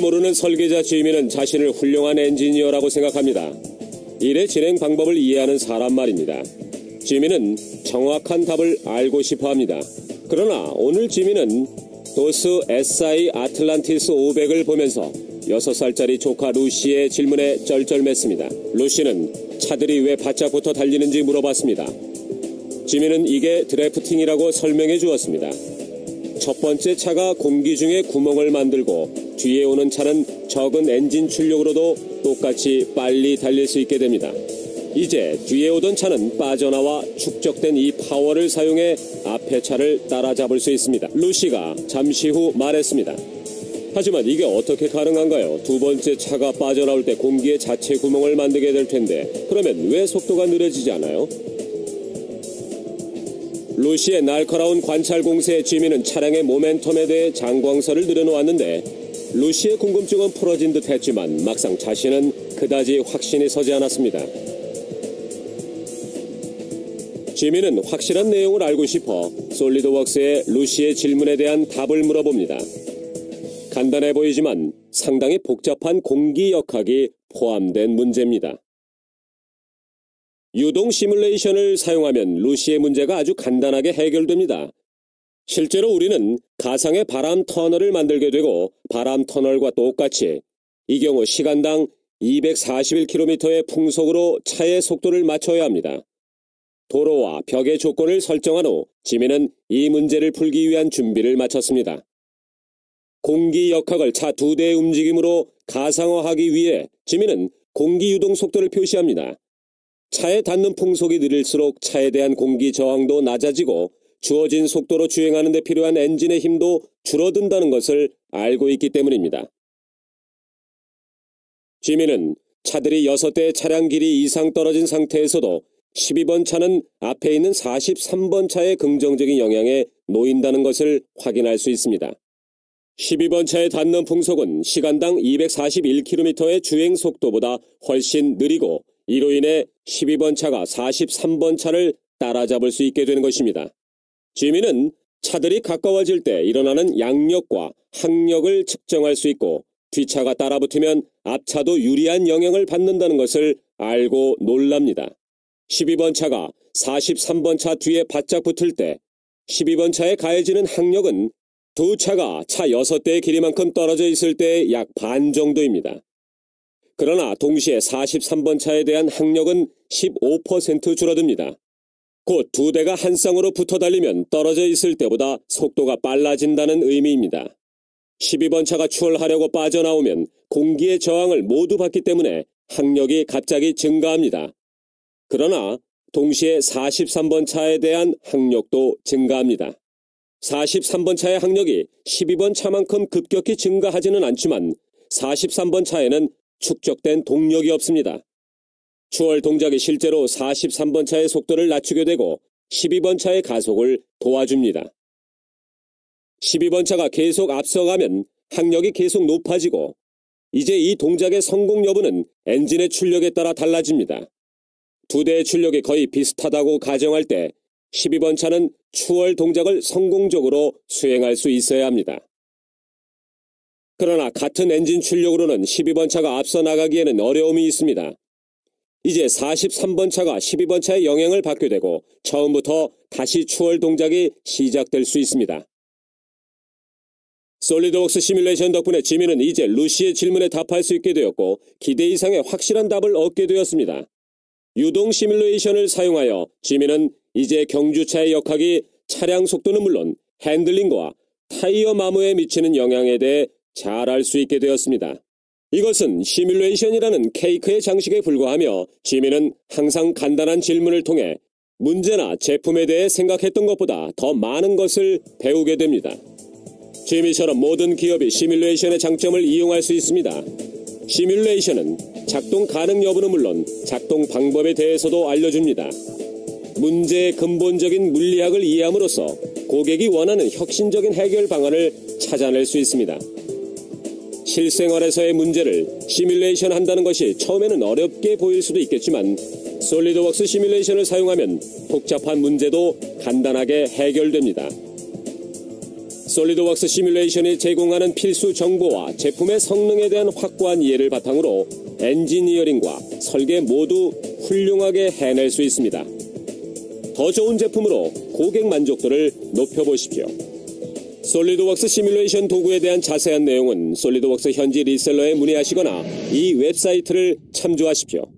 모르는 설계자 지민은 자신을 훌륭한 엔지니어라고 생각합니다. 일의 진행 방법을 이해하는 사람 말입니다. 지민은 정확한 답을 알고 싶어합니다. 그러나 오늘 지민은 도스 SI 아틀란티스 500을 보면서 6살짜리 조카 루시의 질문에 쩔쩔맸습니다. 루시는 차들이 왜 바짝부터 달리는지 물어봤습니다. 지민은 이게 드래프팅이라고 설명해 주었습니다. 첫 번째 차가 공기 중에 구멍을 만들고 뒤에 오는 차는 적은 엔진 출력으로도 똑같이 빨리 달릴 수 있게 됩니다. 이제 뒤에 오던 차는 빠져나와 축적된 이 파워를 사용해 앞의 차를 따라잡을 수 있습니다. 루시가 잠시 후 말했습니다. 하지만 이게 어떻게 가능한가요? 두 번째 차가 빠져나올 때 공기에 자체 구멍을 만들게 될 텐데 그러면 왜 속도가 느려지지 않아요? 루시의 날카로운 관찰 공세에 지민은 차량의 모멘텀에 대해 장광설을 늘어놓았는데 루시의 궁금증은 풀어진 듯 했지만 막상 자신은 그다지 확신이 서지 않았습니다. 지민은 확실한 내용을 알고 싶어 솔리드웍스의 루시의 질문에 대한 답을 물어봅니다. 간단해 보이지만 상당히 복잡한 공기역학이 포함된 문제입니다. 유동 시뮬레이션을 사용하면 루시의 문제가 아주 간단하게 해결됩니다. 실제로 우리는 가상의 바람 터널을 만들게 되고 바람 터널과 똑같이 이 경우 시간당 241km의 풍속으로 차의 속도를 맞춰야 합니다. 도로와 벽의 조건을 설정한 후 지민은 이 문제를 풀기 위한 준비를 마쳤습니다. 공기역학을 차 2대의 움직임으로 가상화하기 위해 지민은 공기 유동 속도를 표시합니다. 차에 닿는 풍속이 느릴수록 차에 대한 공기 저항도 낮아지고 주어진 속도로 주행하는 데 필요한 엔진의 힘도 줄어든다는 것을 알고 있기 때문입니다. 지민은 차들이 6대의 차량 길이 이상 떨어진 상태에서도 12번 차는 앞에 있는 43번 차의 긍정적인 영향에 놓인다는 것을 확인할 수 있습니다. 12번 차에 닿는 풍속은 시간당 241km의 주행 속도보다 훨씬 느리고 이로 인해 12번 차가 43번 차를 따라잡을 수 있게 되는 것입니다. 지민은 차들이 가까워질 때 일어나는 양력과 항력을 측정할 수 있고 뒷차가 따라붙으면 앞차도 유리한 영향을 받는다는 것을 알고 놀랍니다. 12번 차가 43번 차 뒤에 바짝 붙을 때 12번 차에 가해지는 항력은 두 차가 차 6대의 길이만큼 떨어져 있을 때의 약 반 정도입니다. 그러나 동시에 43번 차에 대한 항력은 15% 줄어듭니다. 곧 두 대가 한 쌍으로 붙어 달리면 떨어져 있을 때보다 속도가 빨라진다는 의미입니다. 12번 차가 추월하려고 빠져나오면 공기의 저항을 모두 받기 때문에 항력이 갑자기 증가합니다. 그러나 동시에 43번 차에 대한 항력도 증가합니다. 43번 차의 항력이 12번 차만큼 급격히 증가하지는 않지만 43번 차에는 축적된 동력이 없습니다. 추월 동작이 실제로 43번 차의 속도를 낮추게 되고 12번 차의 가속을 도와줍니다. 12번 차가 계속 앞서가면 항력이 계속 높아지고 이제 이 동작의 성공 여부는 엔진의 출력에 따라 달라집니다. 두 대의 출력이 거의 비슷하다고 가정할 때 12번 차는 추월 동작을 성공적으로 수행할 수 있어야 합니다. 그러나 같은 엔진 출력으로는 12번 차가 앞서 나가기에는 어려움이 있습니다. 이제 43번 차가 12번 차의 영향을 받게 되고 처음부터 다시 추월 동작이 시작될 수 있습니다. 솔리드웍스 시뮬레이션 덕분에 지민은 이제 루시의 질문에 답할 수 있게 되었고 기대 이상의 확실한 답을 얻게 되었습니다. 유동 시뮬레이션을 사용하여 지민은 이제 경주차의 역학이 차량 속도는 물론 핸들링과 타이어 마모에 미치는 영향에 대해 잘 알 수 있게 되었습니다. 이것은 시뮬레이션이라는 케이크의 장식에 불과하며 지민은 항상 간단한 질문을 통해 문제나 제품에 대해 생각했던 것보다 더 많은 것을 배우게 됩니다. 지미처럼 모든 기업이 시뮬레이션의 장점을 이용할 수 있습니다. 시뮬레이션은 작동 가능 여부는 물론 작동 방법에 대해서도 알려줍니다. 문제의 근본적인 물리학을 이해함으로써 고객이 원하는 혁신적인 해결 방안을 찾아낼 수 있습니다. 실생활에서의 문제를 시뮬레이션 한다는 것이 처음에는 어렵게 보일 수도 있겠지만 솔리드웍스 시뮬레이션을 사용하면 복잡한 문제도 간단하게 해결됩니다. 솔리드웍스 시뮬레이션이 제공하는 필수 정보와 제품의 성능에 대한 확고한 이해를 바탕으로 엔지니어링과 설계 모두 훌륭하게 해낼 수 있습니다. 더 좋은 제품으로 고객 만족도를 높여보십시오. 솔리드웍스 시뮬레이션 도구에 대한 자세한 내용은 솔리드웍스 현지 리셀러에 문의하시거나 이 웹사이트를 참조하십시오.